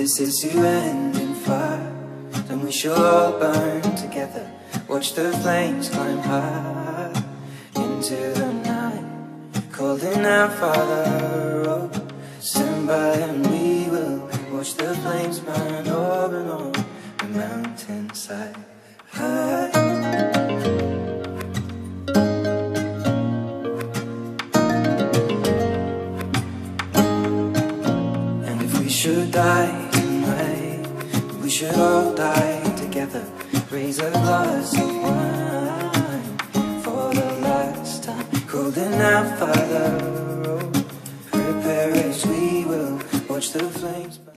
this is to end in fire, then we shall all burn together. Watch the flames climb high into the night, calling out, Father, oh, stand by and we will watch the flames burn over and on the mountainside. And if we should die tonight, we should all die together. Raise a glass of wine for the last time, calling out, Father, oh, prepare as we will watch the flames burn.